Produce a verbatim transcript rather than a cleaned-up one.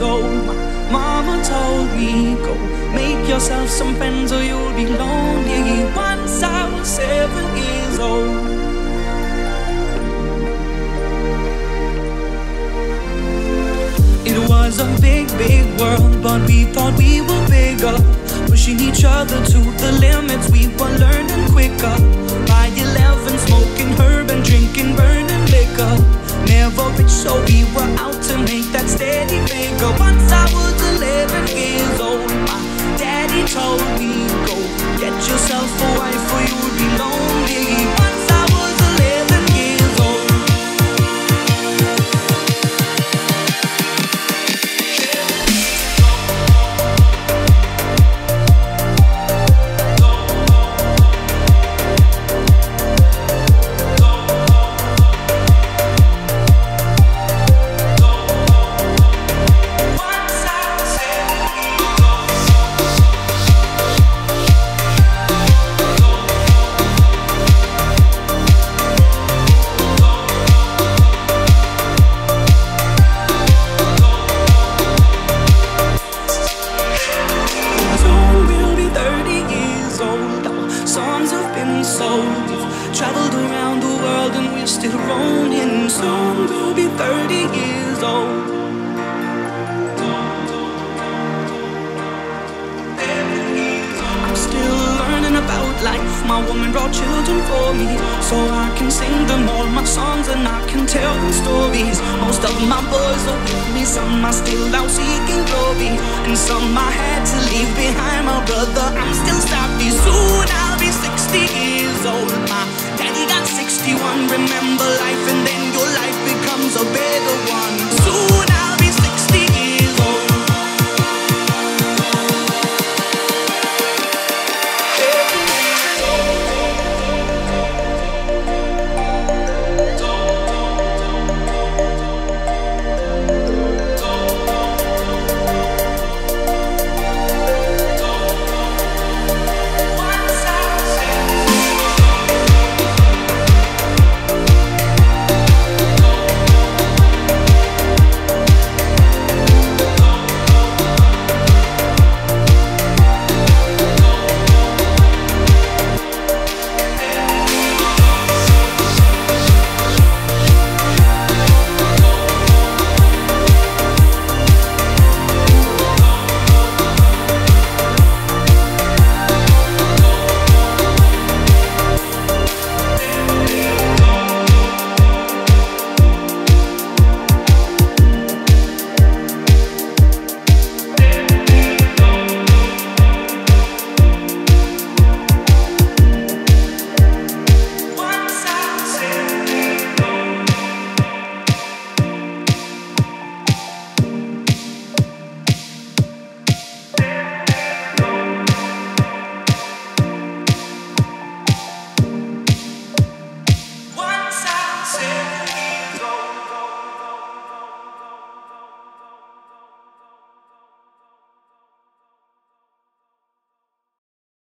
old. My mama told me, go make yourself some friends or you'll be lonely. Once I was seven years old. It was a big, big world, but we thought we were bigger, pushing each other to the limits. We were learning quicker. By eleven, smoking herb and drinking burning liquor. Never rich, so we were out to make that steady figure. Once I was eleven years old, my daddy told me, go get yourself a wife or you'll be lonely. Once I was eleven years old. Traveled around the world and we're still roaming. Soon we'll be thirty years old. I'm still learning about life. My woman brought children for me, so I can sing them all my songs and I can tell them stories. Most of my boys are with me, some are still out seeking glory, and some I had to leave behind. My brother, I'm still stoppy. Soon I'll be sixty years old. My daddy got sixty-one. Remember life in